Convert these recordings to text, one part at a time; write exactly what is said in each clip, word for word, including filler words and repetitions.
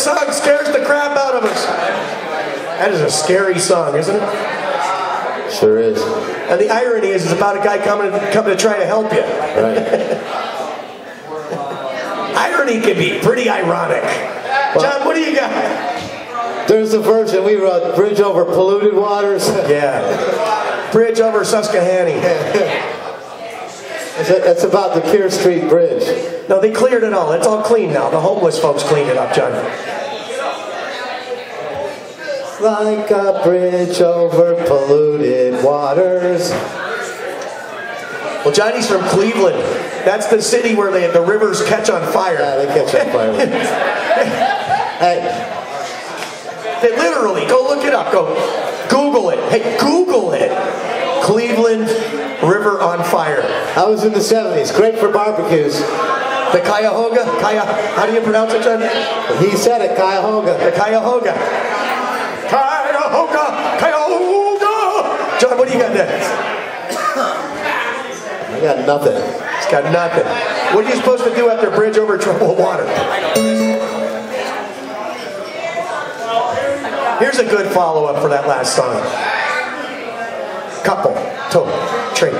song scares the crap out of us. That is a scary song, isn't it? Sure is. And the irony is, it's about a guy coming, coming to try to help you. Right. Irony can be pretty ironic. John, what do you got? There's a version we wrote, Bridge Over Polluted Waters. Yeah. Bridge over Susquehanna. It's about the Pier Street Bridge. No, they cleared it all. It's all clean now. The homeless folks cleaned it up, John. Like a bridge over polluted waters. Well, Johnny's from Cleveland. That's the city where they, the rivers catch on fire. Yeah, they catch on fire. Hey. They literally, go look it up. Go Google it. Hey, Google it. Cleveland River on fire. I was in the seventies. Great for barbecues. The Cuyahoga? Cuya, how do you pronounce it, John? He said it, Cuyahoga. The Cuyahoga. Cuyahoga! Cuyahoga! John, what do you got next? I got nothing. He's got nothing. What are you supposed to do after bridge over troubled water? Here's a good follow-up for that last song. Couple, two, three.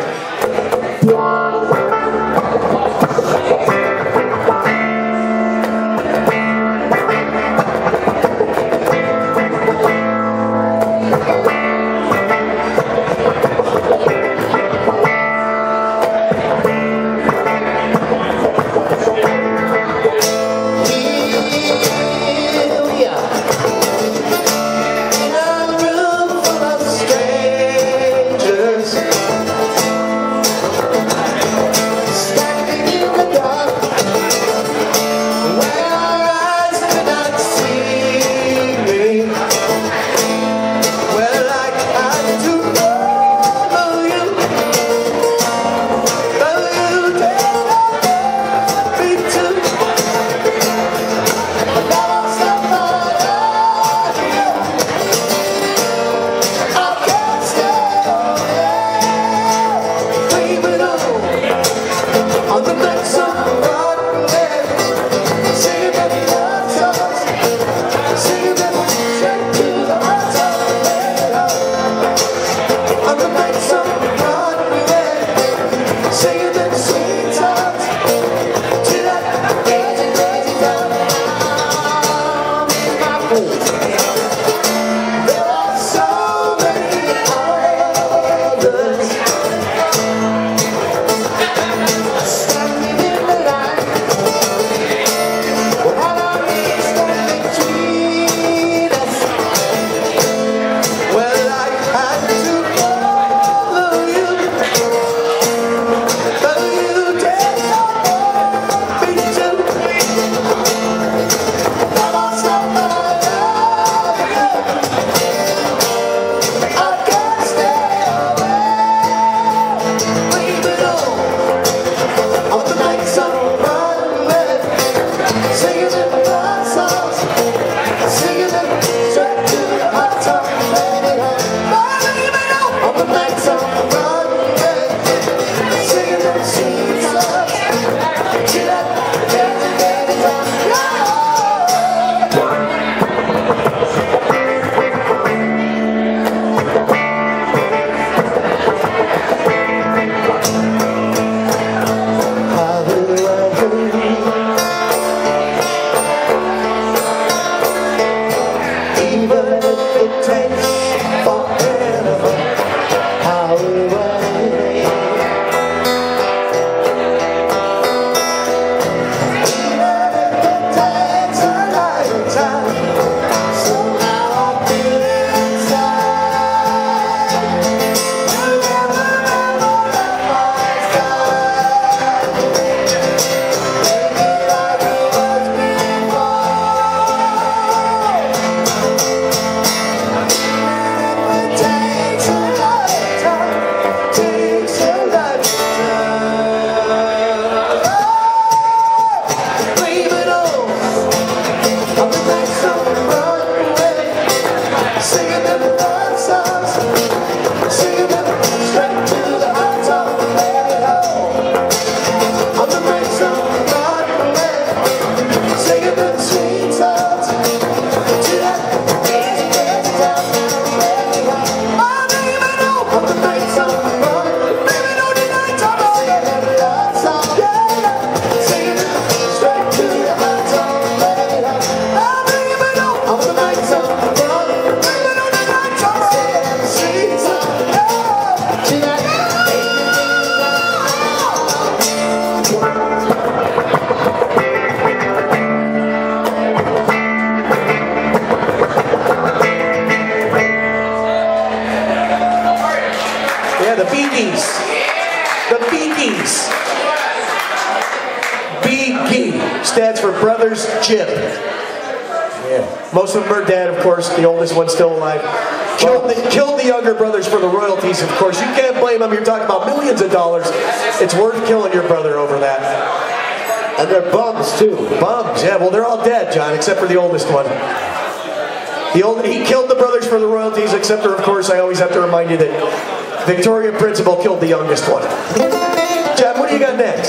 B G stands for Brothers Gym. Yeah. Most of them are dead, of course. The oldest one's still alive. Killed the, killed the younger brothers for the royalties, of course. You can't blame them. You're talking about millions of dollars. It's worth killing your brother over that. And they're bums, too. Bums, yeah. Well, they're all dead, John, except for the oldest one. The old, he killed the brothers for the royalties, except for, of course, I always have to remind you that Victoria Principal killed the youngest one. John, what do you got next?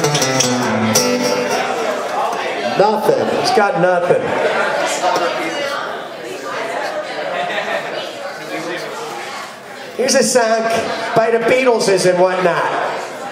Nothing. He's got nothing. Here's a song by the Beatles and whatnot.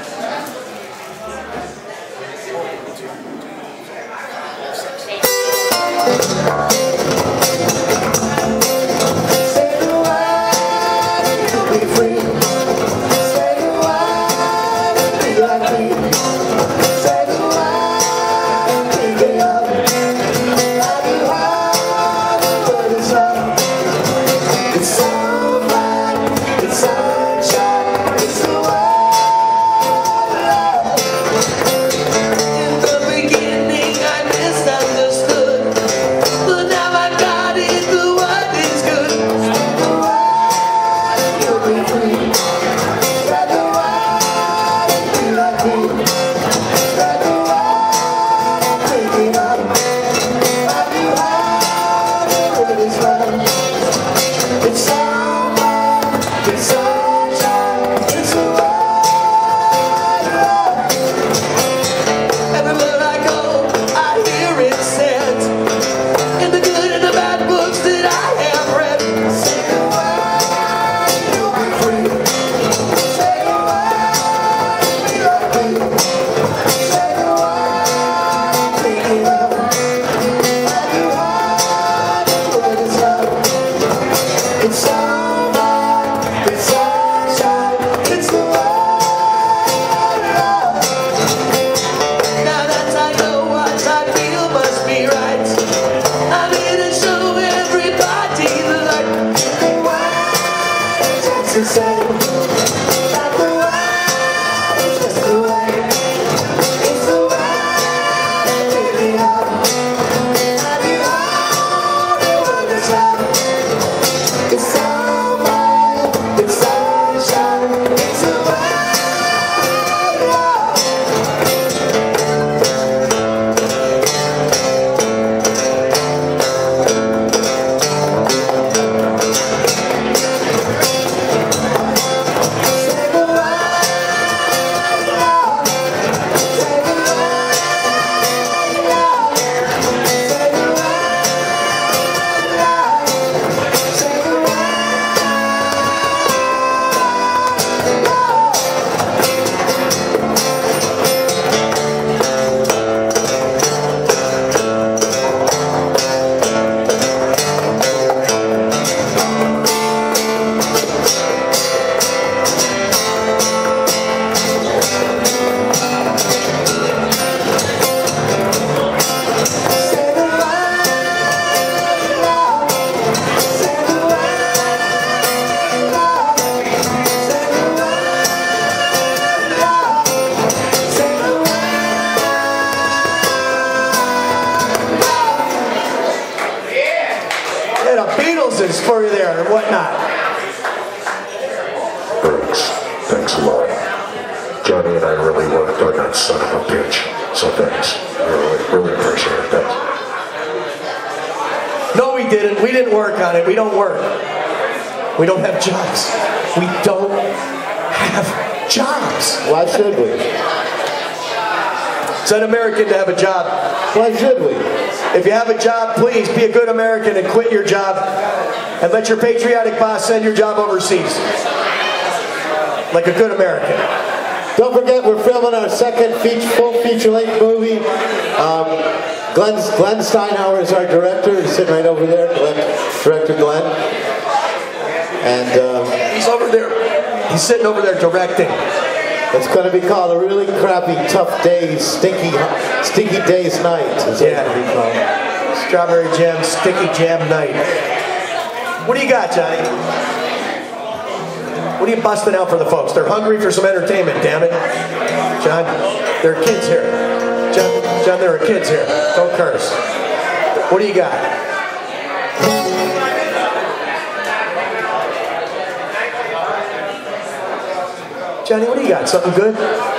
For you there and whatnot. Thanks. Thanks a lot. Johnny and I really worked on that son of a bitch. So thanks. Really, really appreciate it. Thanks. No, we didn't. We didn't work on it. We don't work. We don't have jobs. We don't have jobs. Why should we? It's un-American to have a job. Why should we? If you have a job, please be a good American and quit your job and let your patriotic boss send your job overseas. Like a good American. Don't forget, we're filming our second feature, full feature-length movie. Um, Glenn, Glenn Steinhauer is our director. He's sitting right over there, Glenn, Director Glenn. And uh, he's over there. He's sitting over there directing. It's going to be called A Really Crappy Tough Days, Stinky Stinky Days Night. Is yeah. What it's called. Strawberry Jam, Sticky Jam Night. What do you got, Johnny? What are you busting out for the folks? They're hungry for some entertainment, damn it. John, there are kids here. John, John, there are kids here. Don't curse. What do you got? Johnny, what do you got? Something good?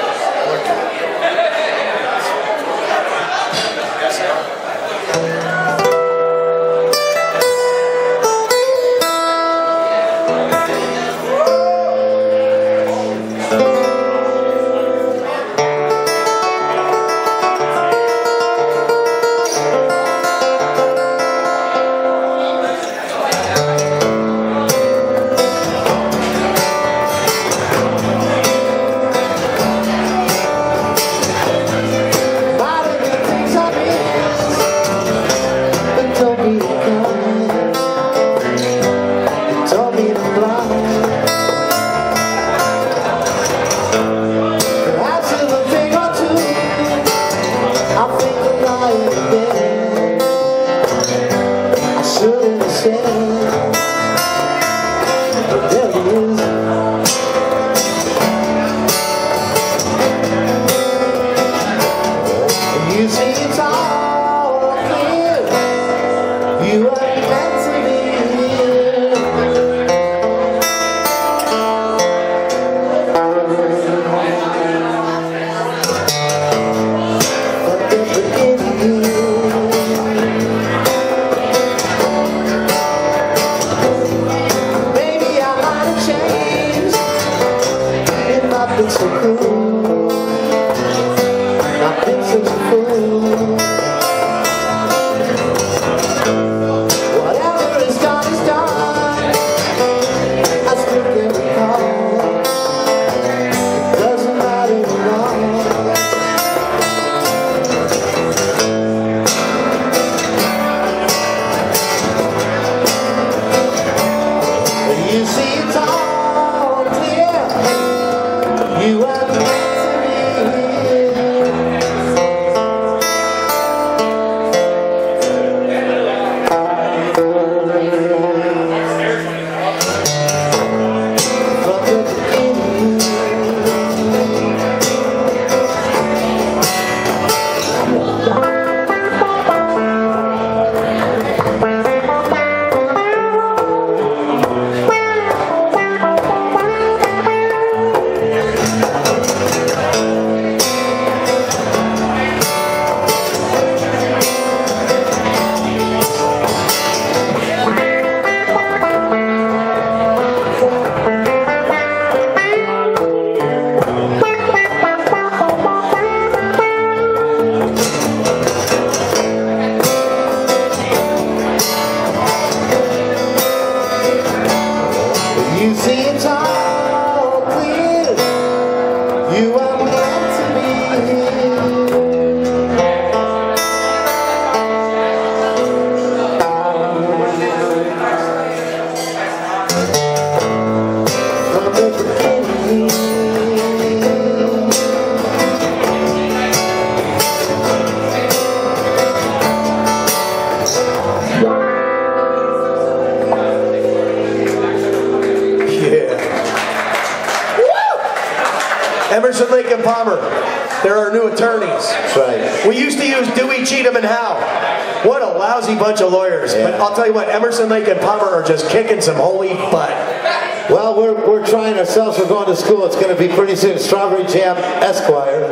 Emerson, Lake and Palmer. They're our new attorneys. That's right. We used to use Dewey, Cheatham, and Howe. What a lousy bunch of lawyers. Yeah. But I'll tell you what, Emerson, Lake and Palmer are just kicking some holy butt. Well, we're, we're trying ourselves. We're going to school. It's going to be pretty soon. Strawberry Jam Esquire.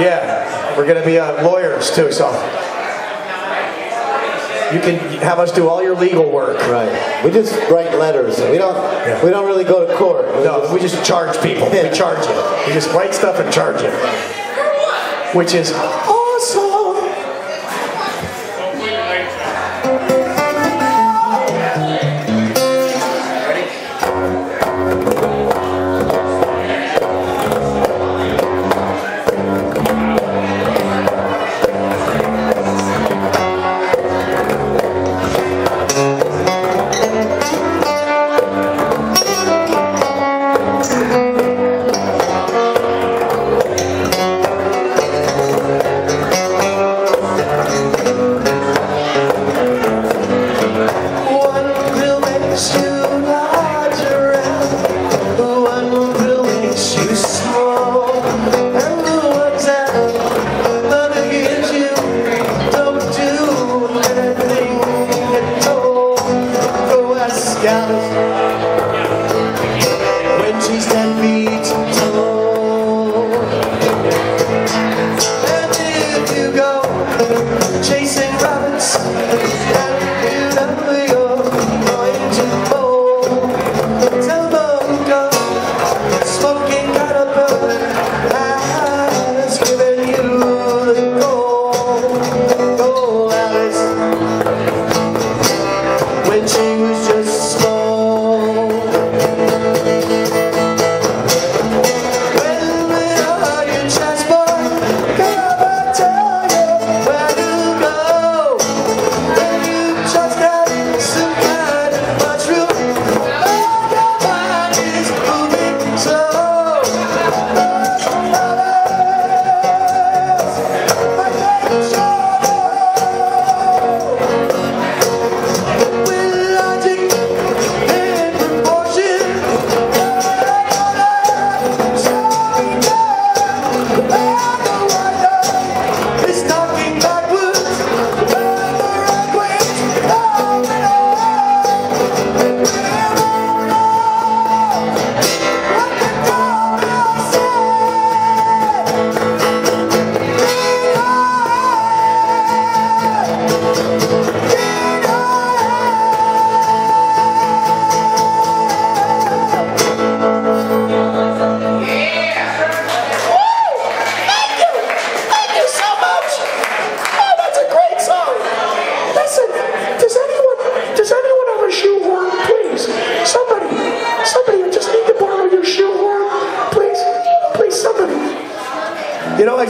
Yeah, we're going to be uh, lawyers too, so you can have us do all your legal work. Right. We just write letters. We don't. Yeah. We don't really go to court. We No, just, we just charge people. Yeah. We charge you. We just write stuff and charge you, which is awesome.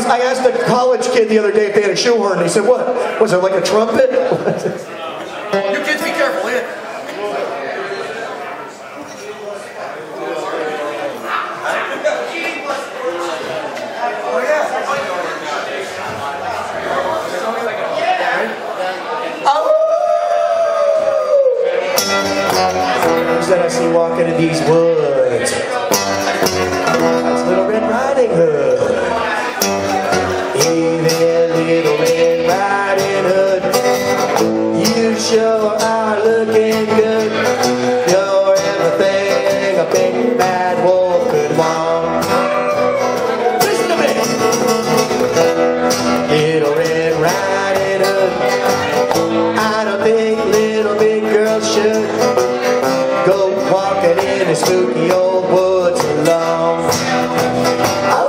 was, I asked a college kid the other day if they had a shoehorn. He said, what? Was it like a trumpet? You kids be careful, yeah. Who's that I see walking in these woods? That's Little Red Riding Hood. Hey there, Little Red Riding Hood. You sure are looking good. You're everything a big bad wolf could want. Listen to me. Little Red Riding Hood. I don't think little big girls should go walking in the spooky old woods alone. Oh,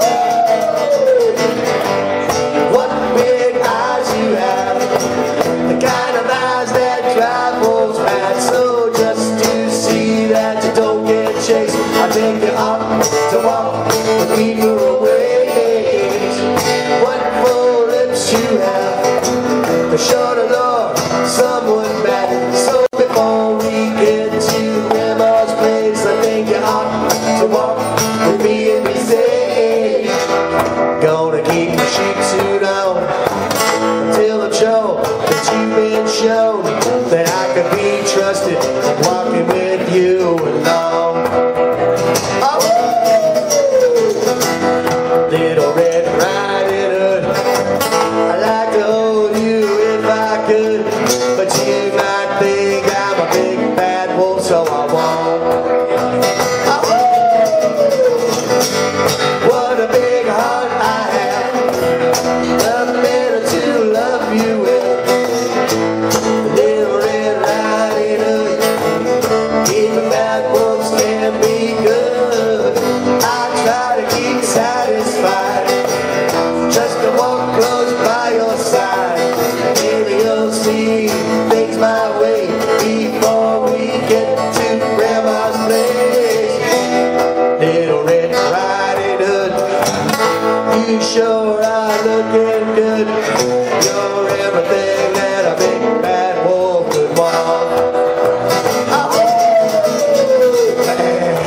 what big eyes you have, the kind of eyes that drive wolves mad. So just to see that you don't get chased, I think you ought to walk with me for a ways. What full lips you have to show the Lord someone bad. So before we get to Grandma's place, I think you ought to walk with me and be safe. Gonna keep my sheep suit on until I'm sure that you've been shown that I can be trusted walking with you along. Oh, Little Red Riding Hood, I'd like to hold you if I could, but you might think I'm a big bad wolf, so I won't. Oh, what a big heart I have, nothing better to love you with. Little Red Riding Hood, even bad wolves can be good. I try to keep satisfied, just to walk close by your side. Maybe you'll see things my way before we get to Grandma's place. Little Red Riding Hood, you sure are looking good. You're everything that a big bad wolf could want. Oh, bad,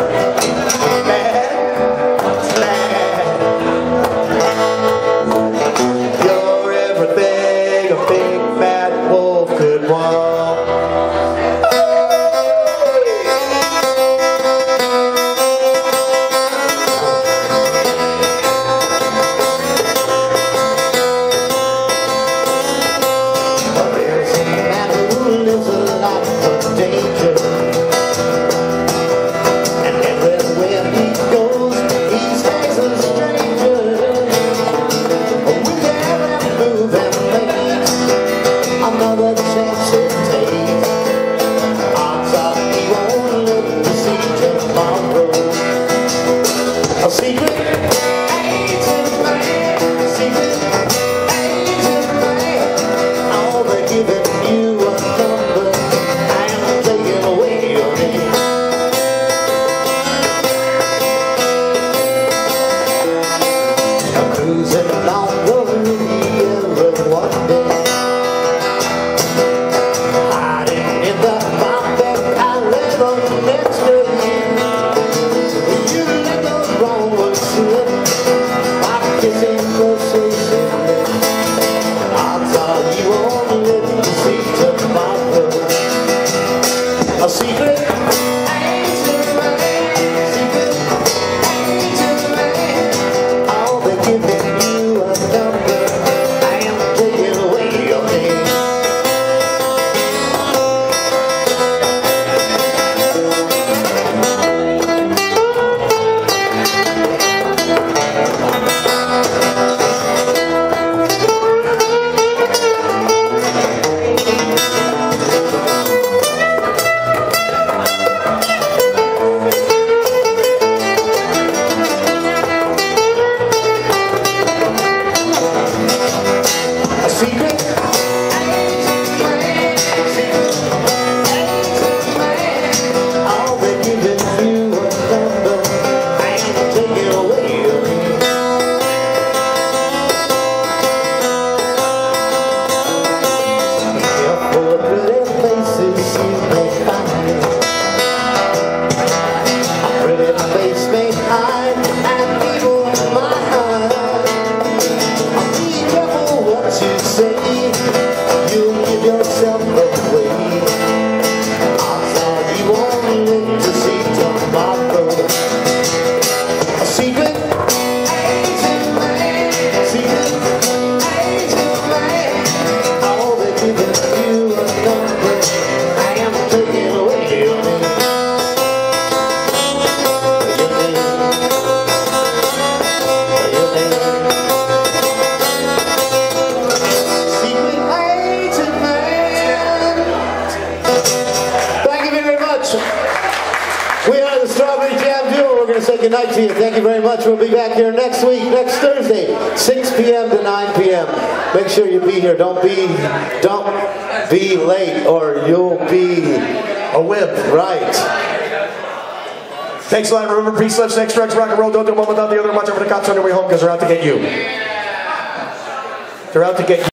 bad, bad. You're everything a big bad wolf could want. There's a man who lives a life of danger, and everywhere he goes, he stays a stranger. We can't move and make another chance to take. Odds are he won't live to see tomorrow. A secret agent man, a secret agent man. Oh, they're giving you a number and taking away your name. I'm cruising along the Riviera one day, hiding in the mountain I live on next to you. You let the wrong one slip, I'm kissing conversation. Odds are you won't live to see tomorrow. A secret agent man, secret agent man. Oh, they're giving you a number and taking away your name. A secret agent man, secret agent man. Oh, they're giving you a number and taking away your name. We are the Strawberry Jam Duo. We're going to say goodnight to you. Thank you very much. We'll be back here next week, next Thursday, six p m to nine p m Make sure you be here. Don't be, don't be late, or you'll be a wimp. Right. Thanks a lot. Remember, peace, love, sex, drugs, rock and roll. Don't do one without the other. Watch over the cops on their way home because they're out to get you. They're out to get you.